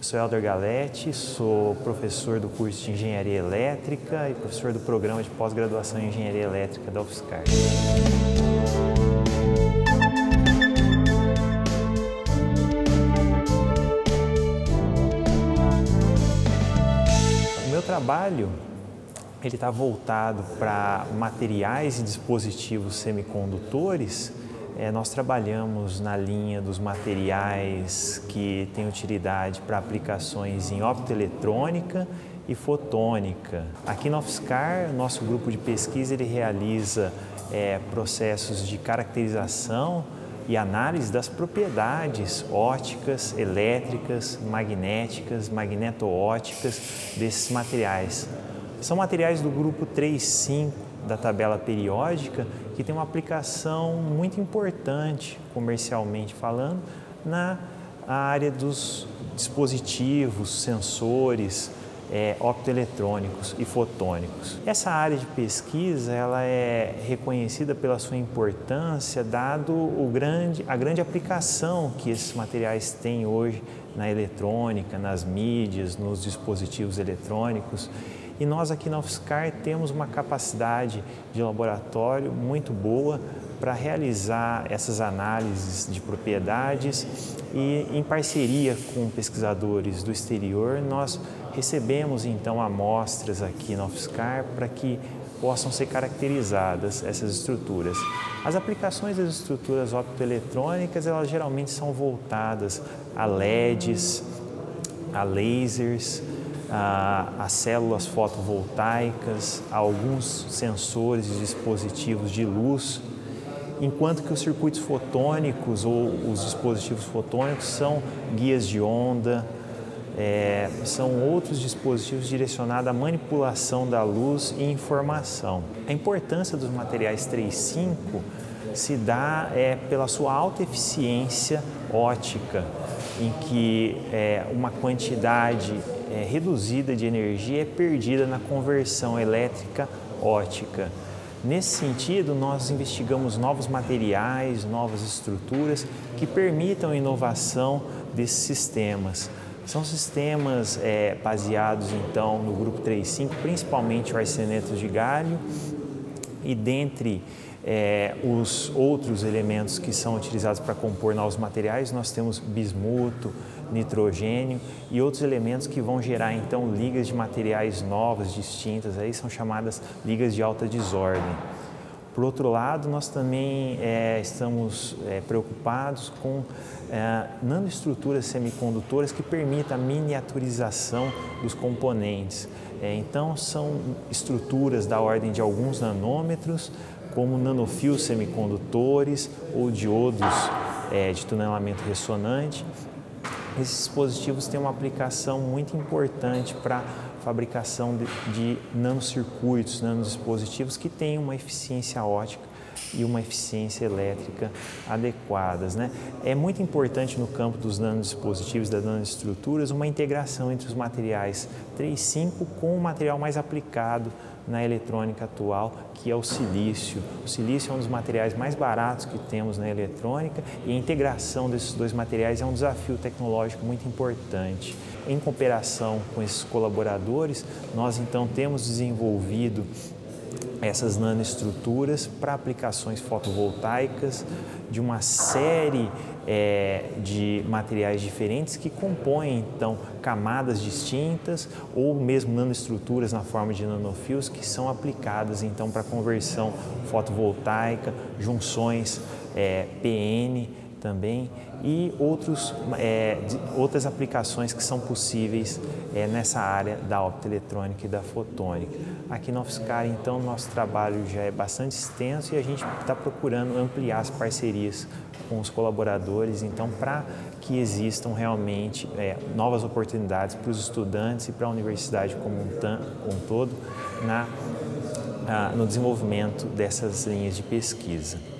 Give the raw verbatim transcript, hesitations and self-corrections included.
Sou Helder Galetti, sou professor do curso de Engenharia Elétrica e professor do programa de pós-graduação em Engenharia Elétrica da UFSCar. O meu trabalho ele está voltado para materiais e dispositivos semicondutores. É, nós trabalhamos na linha dos materiais que têm utilidade para aplicações em optoeletrônica e fotônica. Aqui na UFSCar, nosso grupo de pesquisa ele realiza é, processos de caracterização e análise das propriedades ópticas, elétricas, magnéticas, magneto-ópticas desses materiais. São materiais do grupo três cinco da tabela periódica que tem uma aplicação muito importante, comercialmente falando, na área dos dispositivos, sensores, é, optoeletrônicos e fotônicos. Essa área de pesquisa ela é reconhecida pela sua importância, dado o grande, a grande aplicação que esses materiais têm hoje na eletrônica, nas mídias, nos dispositivos eletrônicos. E nós aqui na UFSCar temos uma capacidade de laboratório muito boa para realizar essas análises de propriedades e em parceria com pesquisadores do exterior nós recebemos então amostras aqui na UFSCar para que possam ser caracterizadas essas estruturas. As aplicações das estruturas optoeletrônicas elas geralmente são voltadas a L E Ds, a lasers, A, as células fotovoltaicas, a alguns sensores e dispositivos de luz, enquanto que os circuitos fotônicos ou os dispositivos fotônicos são guias de onda, é, são outros dispositivos direcionados à manipulação da luz e informação. A importância dos materiais três cinco se dá é, pela sua alta eficiência óptica, em que é, uma quantidade é, reduzida de energia é perdida na conversão elétrica óptica. Nesse sentido, nós investigamos novos materiais, novas estruturas que permitam a inovação desses sistemas. São sistemas é, baseados então no grupo três cinco, principalmente o arseneto de galho, e dentre É, os outros elementos que são utilizados para compor novos materiais, nós temos bismuto, nitrogênio e outros elementos que vão gerar então ligas de materiais novas, distintas, aí são chamadas ligas de alta desordem. Por outro lado, nós também é, estamos é, preocupados com é, nanoestruturas semicondutoras que permitam a miniaturização dos componentes. É, então, são estruturas da ordem de alguns nanômetros, como nanofios semicondutores ou diodos é, de tunelamento ressonante. Esses dispositivos têm uma aplicação muito importante para a fabricação de, de nanocircuitos, nanodispositivos que têm uma eficiência óptica e uma eficiência elétrica adequadas, né? É muito importante no campo dos nanodispositivos, das nanoestruturas, uma integração entre os materiais três cinco com o material mais aplicado na eletrônica atual, que é o silício. O silício é um dos materiais mais baratos que temos na eletrônica e a integração desses dois materiais é um desafio tecnológico muito importante. Em cooperação com esses colaboradores, nós então temos desenvolvido essas nanoestruturas para aplicações fotovoltaicas de uma série é, de materiais diferentes que compõem então camadas distintas ou mesmo nanoestruturas na forma de nanofios que são aplicadas então para conversão fotovoltaica, junções é, P N também e outros, é, de, outras aplicações que são possíveis é, nessa área da optoeletrônica e da fotônica. Aqui na UFSCar, então, nosso trabalho já é bastante extenso e a gente está procurando ampliar as parcerias com os colaboradores, então, para que existam realmente é, novas oportunidades para os estudantes e para a universidade como um, como um todo na, a, no desenvolvimento dessas linhas de pesquisa.